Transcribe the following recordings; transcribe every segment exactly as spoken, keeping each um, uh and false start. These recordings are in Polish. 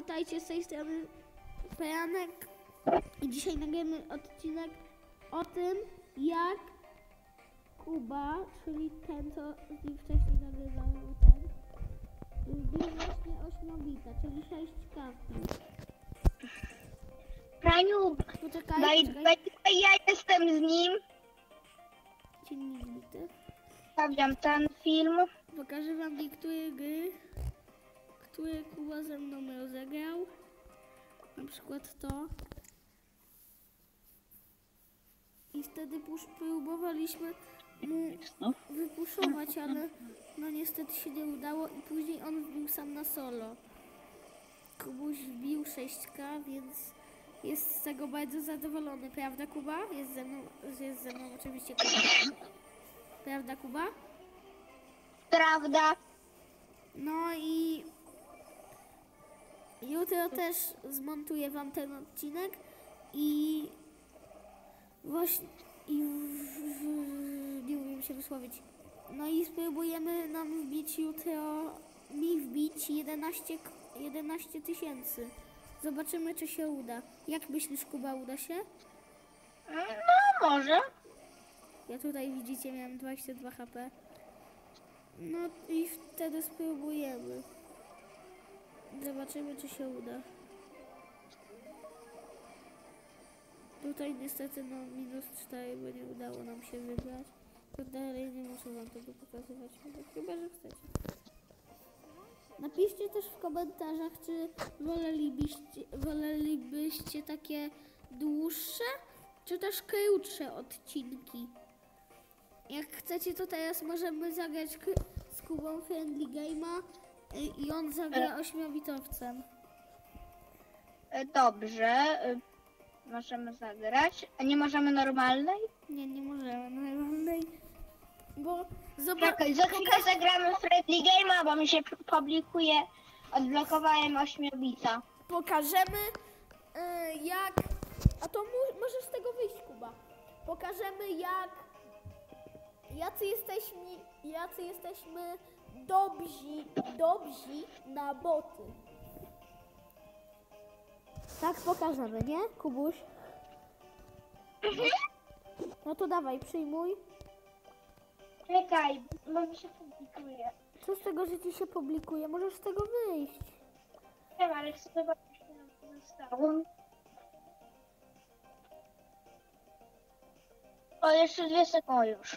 witajcie z tej strony Peranek i dzisiaj nagramy odcinek o tym, jak Kuba, czyli ten, co z nim wcześniej nagrywałem, ten, wbił właśnie ośmiobita, czyli sześć kartów. Praniu, Poczekaj, daj, poczekaj. daj, daj, ja jestem z nim. Dziennik bity. Stawiam ten film. Pokażę wam niektóre gry, które Kuba ze mną rozegrał. Na przykład to. I wtedy próbowaliśmy mu wypuszować, ale no niestety się nie udało i później on wbił sam na solo. Kubuś wbił sześć K, więc jest z tego bardzo zadowolony. Prawda, Kuba? Jest ze mną, jest ze mną oczywiście Kuba. Prawda, Kuba? Prawda. No i jutro też zmontuję wam ten odcinek i właśnie i w, w, nie umiem się wysłowić. No i spróbujemy nam wbić jutro, mi wbić jedenaście tysięcy. Zobaczymy, czy się uda. Jak myślisz, Kuba, uda się? No może. Ja tutaj widzicie, miałem dwadzieścia dwa H P. No i wtedy spróbujemy. Zobaczymy, czy się uda. Tutaj niestety no minus cztery, bo nie udało nam się wybrać. To dalej nie muszę wam tego pokazywać, chyba że chcecie. Napiszcie też w komentarzach, czy wolelibyście, wolelibyście takie dłuższe, czy też krótsze odcinki. Jak chcecie, to teraz możemy zagrać z Kubą Friendly Game'a i on zagra ośmiobitowcem. Dobrze. Możemy zagrać. A nie możemy normalnej? Nie, nie możemy normalnej. Bo zobacz. Czekaj, za chwilę zagramy Friendly Game'a, bo mi się publikuje. Odblokowałem ośmiobita. Pokażemy yy, jak. A to mu, możesz z tego wyjść, Kuba. Pokażemy jak. Jacy jesteśmy, jacy jesteśmy dobrzy, dobrzy na boty. Tak pokażemy, nie, Kubuś? Mhm. No to dawaj, przyjmuj. Czekaj, bo mi się publikuje. Co z tego, że ci się publikuje? Możesz z tego wyjść. Nie wiem, ale chcę zobaczyć, co nam zostało. O, jeszcze dwie sekundy już.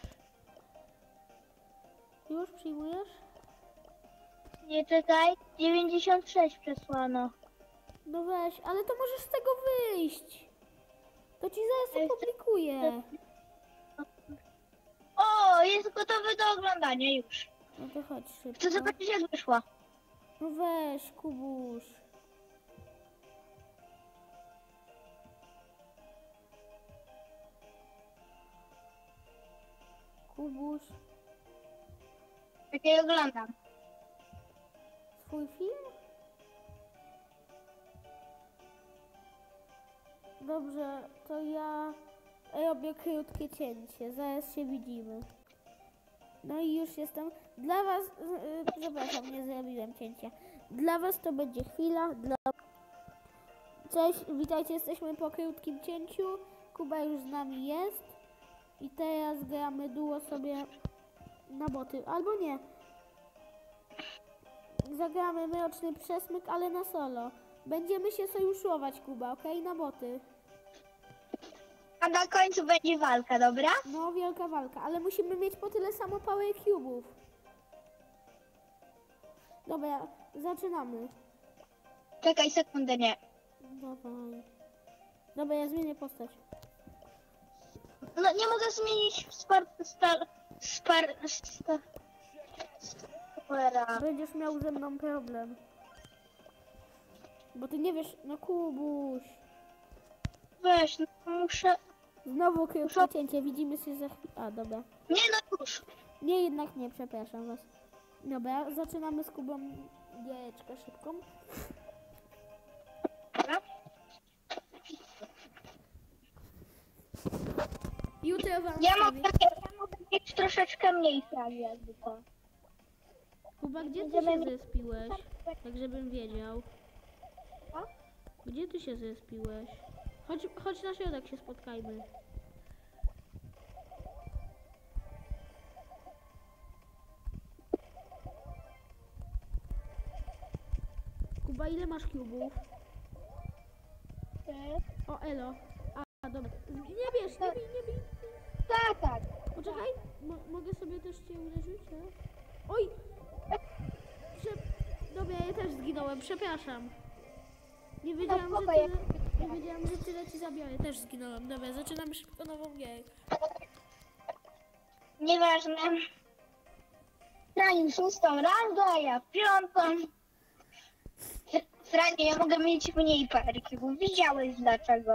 Już przyjmujesz? Nie, czekaj. dziewięćdziesiąt sześć przesłano. No weź, ale to możesz z tego wyjść. To ci zaraz opublikuję. O, jest gotowy do oglądania już. No to chodź szybko. Chcę zobaczyć, jak wyszło. No weź, Kubuś. Kubuś. Jak ja oglądam. Swój film? Dobrze, to ja robię krótkie cięcie. Zaraz się widzimy. No i już jestem. Dla was, yy, przepraszam, nie zrobiłem cięcia. Dla was to będzie chwila. Dla... Cześć, witajcie, jesteśmy po krótkim cięciu. Kuba już z nami jest. I teraz gramy duo sobie na boty. Albo nie. Zagramy mroczny przesmyk, ale na solo. Będziemy się sojuszować, Kuba, okej? Okay? Na boty. A na końcu będzie walka, dobra? No, wielka walka, ale musimy mieć po tyle samo power cube'ów. Dobra, zaczynamy. Czekaj sekundę, nie. Dawaj. Dobra, ja zmienię postać. No nie mogę zmienić spar... Star... Spar... Star... Spara. Będziesz miał ze mną problem. Bo ty nie wiesz, no Kubuś. Weź, no muszę... Znowu krótkie cięcie, widzimy się za chwilę. A, dobra. Nie, no już. Nie, jednak nie, przepraszam was. Dobra, zaczynamy z Kubą giereczkę szybką. Dobra. Jutro wam Ja wstawię. mogę, ja mogę mieć troszeczkę mniej fragi, jakby to. Kuba, gdzie ty się zespiłeś? Tak żebym wiedział. Co? Gdzie ty się zespiłeś? Chodź, chodź na środek się spotkajmy. Kuba, ile masz kubów? O, elo. A, a, dobra. Nie bierz, nie bij, nie bij. Tak, tak. Poczekaj, Mo mogę sobie też cię uderzyć, nie? Oj! Prze Dobra, ja też zginąłem, przepraszam. Nie wiedziałam, że spoko, ja- tyle, nie wiedziałam, że tyle ci zabiorę. Też zginąłem. Dobra, zaczynamy szybko nową grę. Nieważne. Franiu szóstą rangę, a ja piątą. Franiu, ja mogę mieć mniej perki, bo widziałeś dlaczego.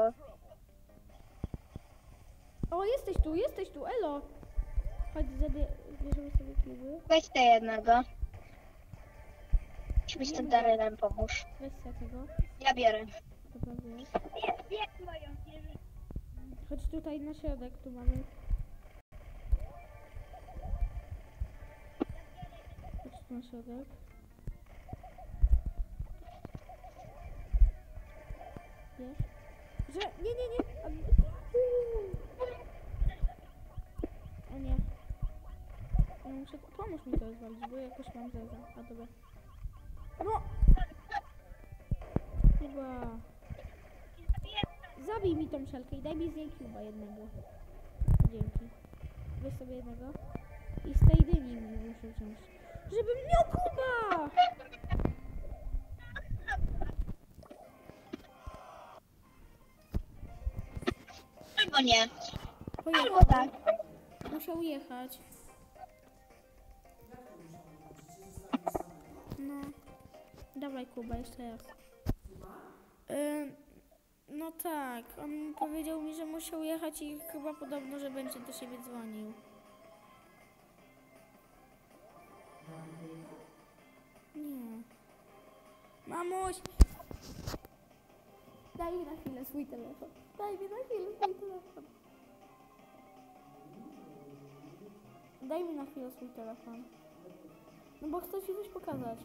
O, jesteś tu, jesteś tu, elo! Chodź, zabierzemy sobie kiwy. Weź te jednego. Ci z tym Darylem pomóż. Weź sobie tego. Ja biorę. Dobra, wiesz. Jak moją wieżę? Chodź tutaj na środek, tu mamy. Chodź tu na środek. Wiesz? Że... Nie, nie, nie! A... O nie. Ja muszę... Pomóż mi to rozwalić, bo jakoś mam zeza. A dobra. No! Chyba... Zabij mi tą szelkę i daj mi z niej cuba jednego. Dzięki. Weź sobie jednego. I z tej dyni mi muszę wziąć. Żebym miał kuba! Albo nie. Pojechał. Albo tak. Musiał jechać. No. Dawaj Kuba, jeszcze raz. Ym, no tak, on powiedział mi, że musiał jechać i chyba podobno, że będzie do siebie dzwonił. Nie. Mamuś! Daj mi na chwilę swój telefon. Daj mi na chwilę swój telefon. Daj mi na chwilę swój telefon. No bo chcę ci coś pokazać.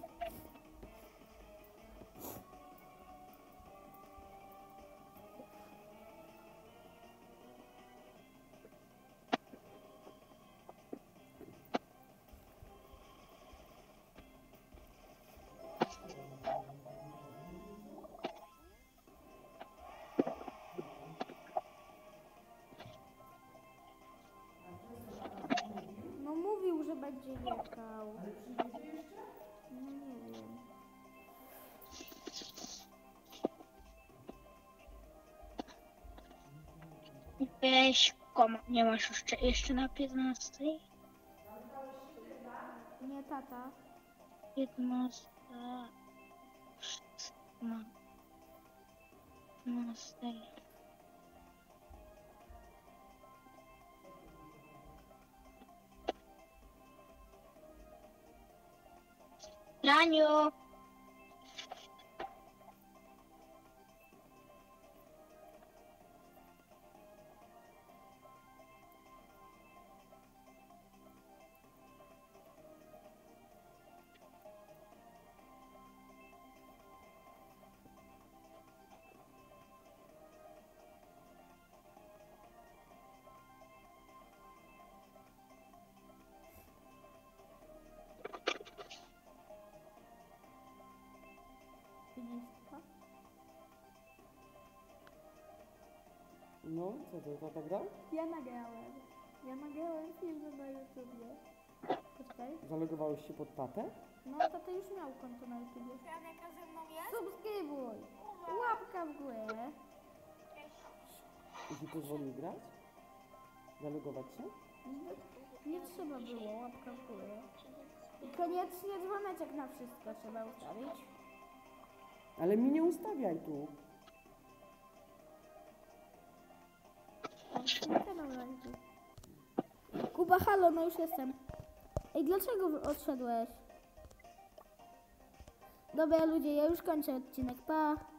No mówił, że będzie jechał. No nie wiem. Weź koma. Nie masz jeszcze, jeszcze na piętnastej? Nie, tata. piętnasta. piętnastej. Raniu! Widzisz to? No, co to, tata grał? Ja nagrałem. Ja nagrałem film na YouTubie. Poczekaj. Zalogowałeś się pod tatę? No, tata już miał konto na YouTubie. Subskrybuj! Łapka w górę. I ci pozwolił grać? Zalogować się? Nie trzeba było, łapka w górę. I koniecznie dzwoneczek na wszystko trzeba ustawić. Ale mi nie ustawiaj tu. Kuba, halo, no już jestem. Ej, dlaczego wy- odszedłeś? Dobra ludzie, ja już kończę odcinek, pa.